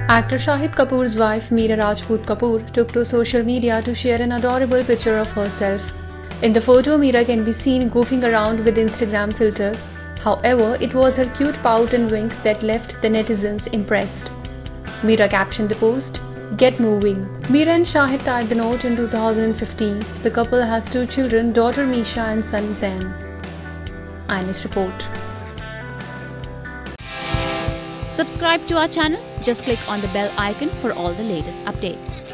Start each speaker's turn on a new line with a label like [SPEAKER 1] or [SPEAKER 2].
[SPEAKER 1] Actor Shahid Kapoor's wife Meera Rajput Kapoor took to social media to share an adorable picture of herself. In the photo, Meera can be seen goofing around with Instagram filter. However, it was her cute pout and wink that left the netizens impressed. Meera captioned the post, "Get moving." Meera and Shahid tied the knot in 2015. The couple has 2 children, daughter Misha and son Zain. IANS report.
[SPEAKER 2] Subscribe to our channel. Just click on the bell icon for all the latest updates.